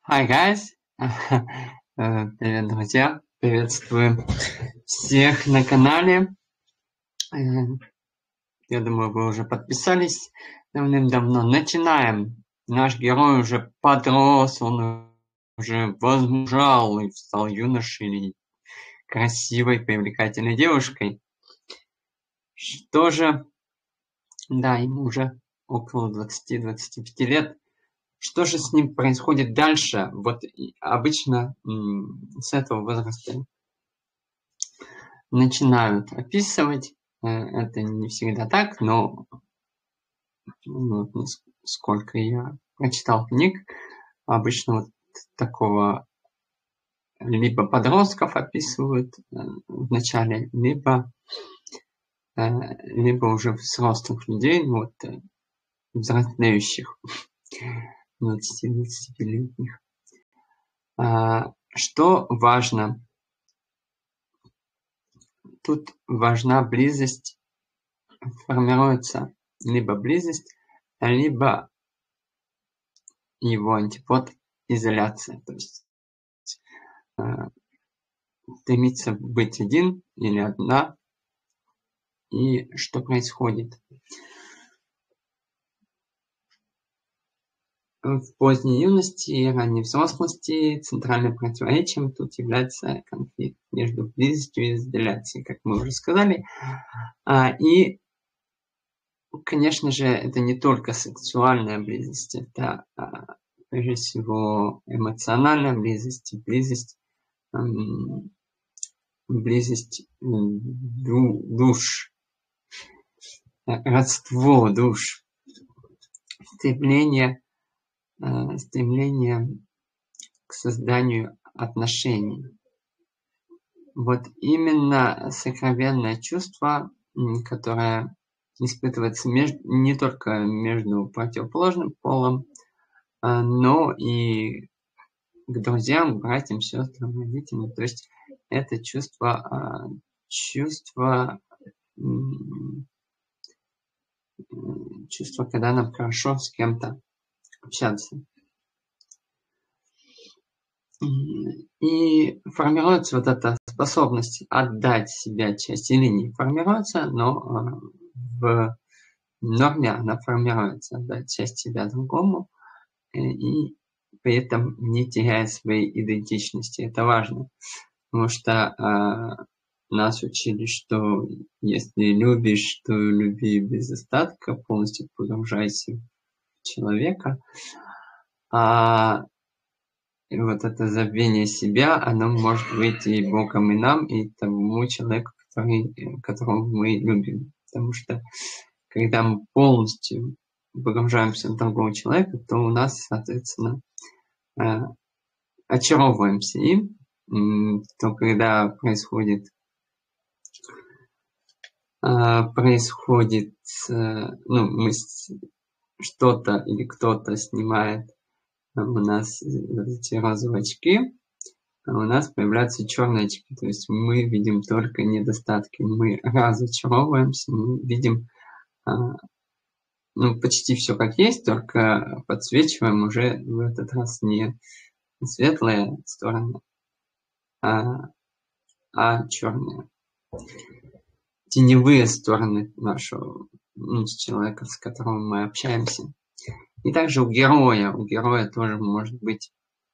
Hi guys! Привет, друзья! Приветствую всех на канале. Я думаю, вы уже подписались давным-давно. Начинаем. Наш герой уже подрос, он уже возмужал и стал юношей или красивой, привлекательной девушкой. Что же, да, ему уже около 20-25 лет. Что же с ним происходит дальше? Вот обычно с этого возраста начинают описывать. Это не всегда так, но вот, сколько я прочитал книг, обычно вот такого либо подростков описывают в начале, либо уже взрослых людей, вот, взрослеющих, 20-25-летних. Что важно? Тут важна близость. Формируется либо близость, либо его антипод изоляция. То есть стремится быть один или одна. И что происходит? В поздней юности и ранней взрослости центральным противоречием тут является конфликт между близостью и изоляцией, как мы уже сказали. И, конечно же, это не только сексуальная близость, это прежде всего эмоциональная близость, близость душ, родство душ, стремление к созданию отношений. Вот именно сокровенное чувство, которое испытывается не только между противоположным полом, но и к друзьям, братьям, сестрам, родителям. То есть это чувство, когда нам хорошо с кем-то общаться. И формируется вот эта способность отдать себя часть или не формируется, но в норме она формируется, отдать часть себя другому и при этом не теряя своей идентичности. Это важно, потому что нас учили, что если любишь, то люби без остатка, полностью погружайся в человека. И вот это забвение себя, оно может быть и Богом, и нам, и тому человеку, которого мы любим. Потому что когда мы полностью погружаемся в другого человека, то у нас, соответственно, очаровываемся им, то когда происходит что-то или кто-то снимает у нас эти розовые очки, у нас появляются черные очки. То есть мы видим только недостатки. Мы разочаровываемся, мы видим почти все как есть, только подсвечиваем уже в этот раз не светлые стороны, а черные. Теневые стороны нашего человека, с которым мы общаемся. И также у героя тоже может быть,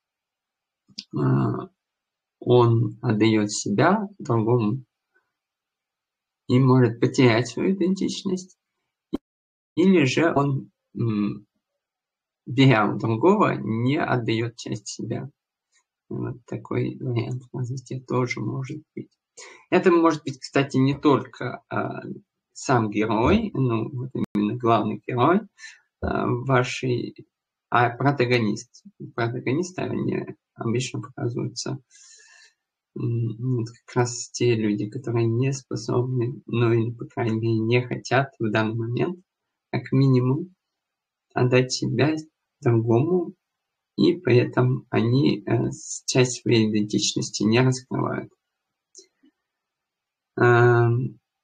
он отдает себя другому и может потерять свою идентичность, или же он, беря у другого, не отдает часть себя. Вот такой вариант развития тоже может быть. Это может быть, кстати, не только сам герой, вот именно главный герой вашей, а протагонист. Протагонисты, они обычно показываются как раз те люди, которые не способны, или, по крайней мере, не хотят в данный момент, как минимум, отдать себя другому, и при этом они часть своей идентичности не раскрывают. То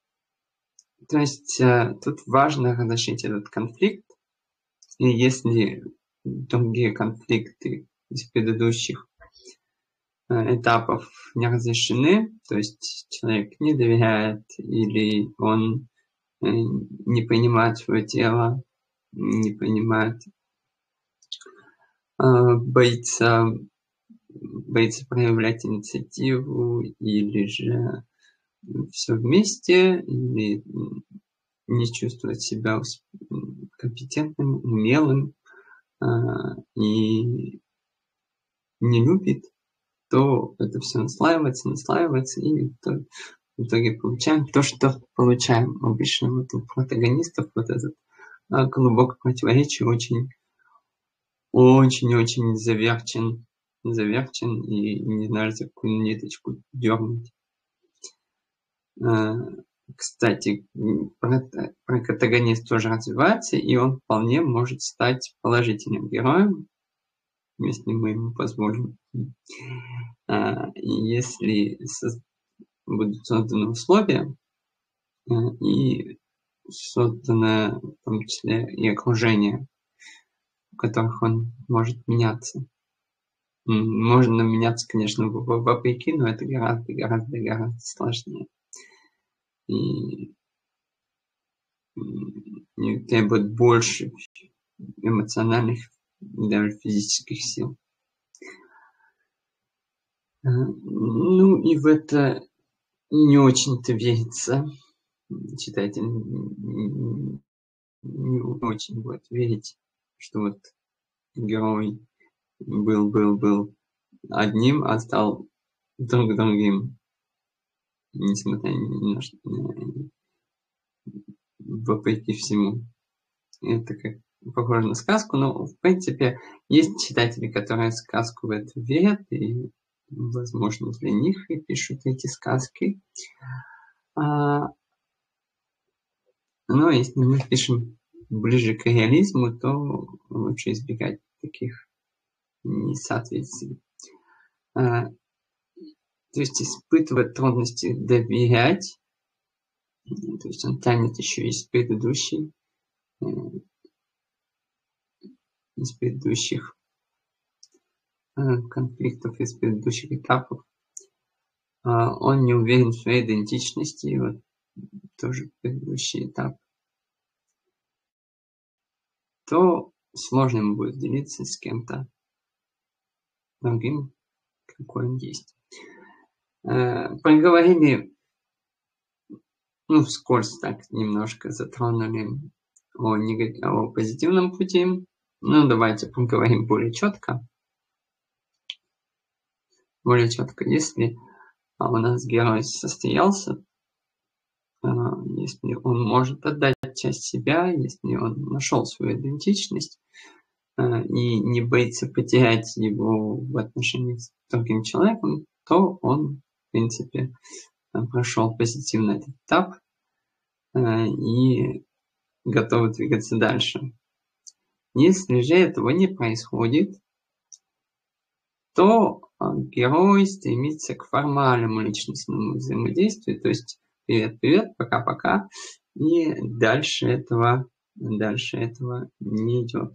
есть тут важно разрешить этот конфликт, и если другие конфликты из предыдущих этапов не разрешены, то есть человек не доверяет или он не понимает свое тело, не понимает, боится проявлять инициативу, или же все вместе, или не чувствует себя компетентным, умелым и не любит, то это все наслаивается, и в итоге получаем то, что получаем. Обычно вот у протагонистов вот этот глубокое противоречие очень заверчен, и не знаешь, за какую ниточку дернуть. Кстати, протагонист тоже развивается, и он вполне может стать положительным героем, если мы ему позволим. Если будут созданы условия, и создано в том числе и окружение, в которых он может меняться. Можно меняться, конечно, вопреки, но это гораздо сложнее. И требует больше эмоциональных, даже физических сил. Ну и в это не очень-то верится. Читатель не очень будет верить, что вот герой был одним, а стал другим, несмотря ни на что, вопреки всему. Это как похоже на сказку, но в принципе есть читатели, которые сказку в это верят, и возможно для них и пишут эти сказки. Но если мы пишем ближе к реализму, то лучше избегать таких несоответствий. То есть испытывать трудности доверять, то есть он тянет еще из предыдущих конфликтов, из предыдущих этапов. Он не уверен в своей идентичности, и вот тоже предыдущий этап. То сложно ему будет делиться с кем-то другим, какой он есть. Поговорили, вскользь так немножко затронули о позитивном пути. Давайте поговорим более четко. Если у нас герой состоялся, если он может отдать часть себя, если он нашел свою идентичность и не боится потерять его в отношении с другим человеком, то он, в принципе, прошел позитивно этот этап и готов двигаться дальше. Если же этого не происходит, то герой стремится к формальному личностному взаимодействию, то есть привет, пока-пока, и дальше этого не идет.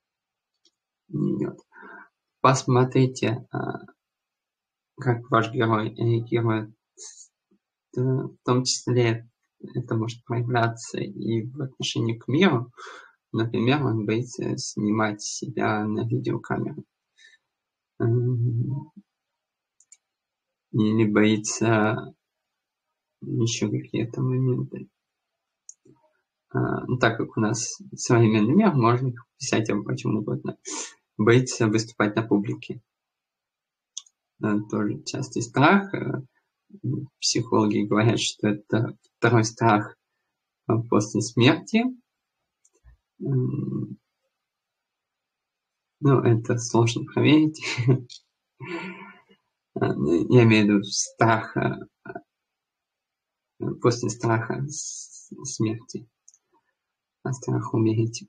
Посмотрите, как ваш герой реагирует, в том числе это может проявляться и в отношении к миру. Например, он боится снимать себя на видеокамеру. Или боится еще какие-то моменты. Так как у нас современный мир, можно их писать о чем угодно. Боится выступать на публике. Тоже частый страх. Психологи говорят, что это второй страх после смерти. Это сложно проверить. Я имею в виду страх после страха смерти. Страх умереть.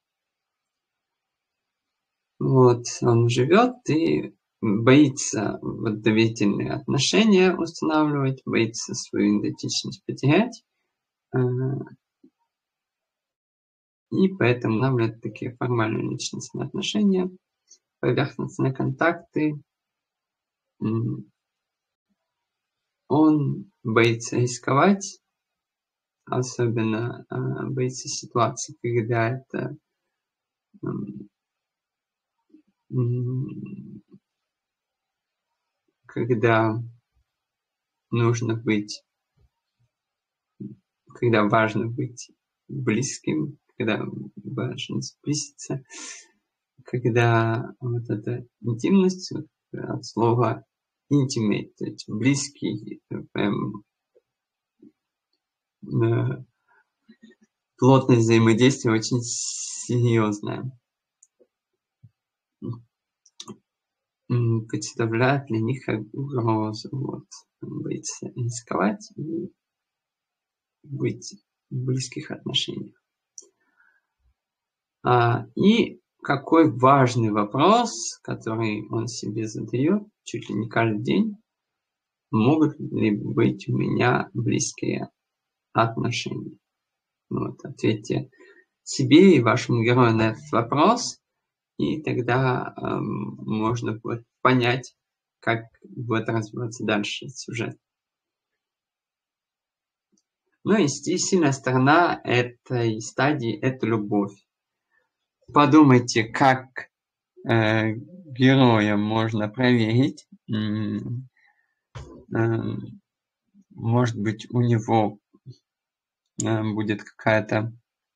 Он живет и боится доверительные отношения устанавливать, боится свою идентичность потерять. И поэтому устанавливает такие формальные личностные отношения. поверхностные контакты. Он боится рисковать, особенно боится ситуации, когда это когда нужно быть, когда важно быть близким, когда важно сблизиться, когда вот эта интимность, от слова intimate, то есть близкий, прям плотность взаимодействия очень серьезная. Представляет для них как угрозу, вот, боится рисковать и быть в близких отношениях. И какой важный вопрос, который он себе задает чуть ли не каждый день: могут ли быть у меня близкие отношения? Вот, ответьте себе и вашему герою на этот вопрос, и тогда можно будет понять, как будет развиваться дальше сюжет. Ну и сильная сторона этой стадии – это любовь. Подумайте, как героя можно проверить. Может быть, у него будет какая-то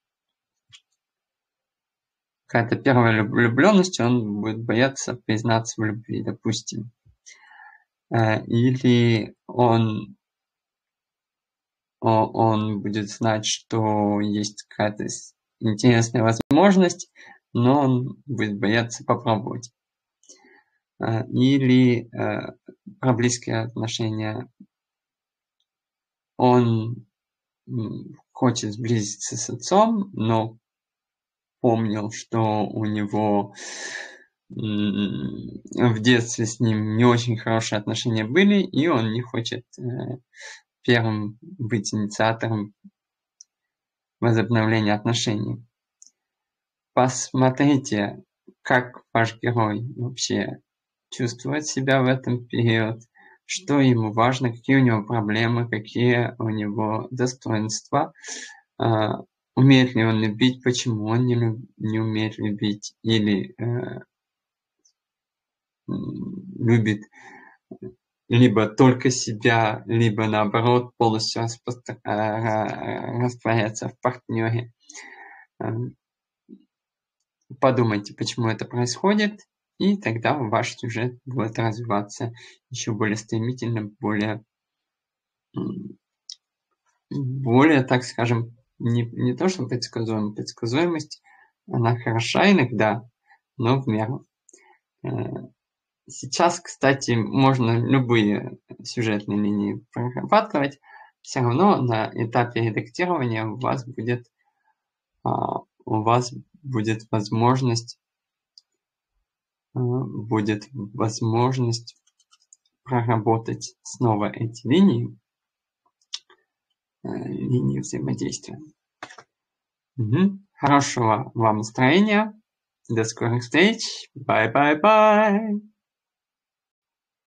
первая влюбленность, он будет бояться признаться в любви, допустим. Или он будет знать, что есть какая-то интересная возможность, но он будет бояться попробовать. Или про близкие отношения. Он хочет сблизиться с отцом, но помнил, что у него в детстве с ним не очень хорошие отношения были, и он не хочет первым быть инициатором возобновления отношений. Посмотрите, как ваш герой вообще чувствует себя в этом период, что ему важно, какие у него проблемы, какие у него достоинства, умеет ли он любить, почему он не умеет любить, или любит либо только себя, либо наоборот полностью растворяется в партнере. Подумайте, почему это происходит, и тогда ваш сюжет будет развиваться еще более стремительно, более, так скажем, не то что предсказуемо. Предсказуемость, она хороша иногда, но в меру. Сейчас, кстати, можно любые сюжетные линии прорабатывать. Все равно на этапе редактирования у вас будет возможность проработать снова эти линии взаимодействия. Хорошего вам настроения. До скорых встреч. Bye.